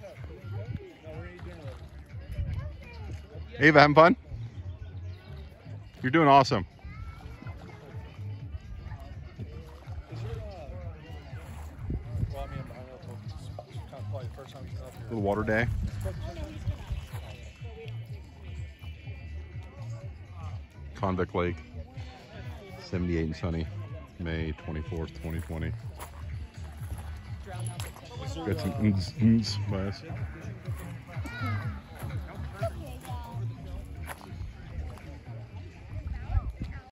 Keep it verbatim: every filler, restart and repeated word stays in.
Ava, having fun? You're doing awesome. Little water day. Convict Lake, seventy-eight and sunny, May twenty-fourth, twenty twenty. Got some ns, ns by us.